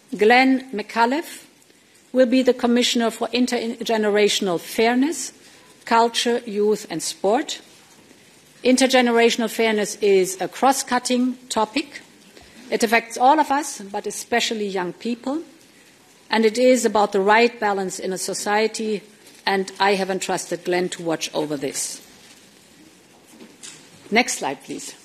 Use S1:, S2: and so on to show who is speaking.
S1: Glenn Micallef will be the Commissioner for Intergenerational Fairness, Culture, Youth and Sport. Intergenerational fairness is a cross-cutting topic. It affects all of us, but especially young people. And it is about the right balance in a society, and I have entrusted Glenn to watch over this. Next slide, please.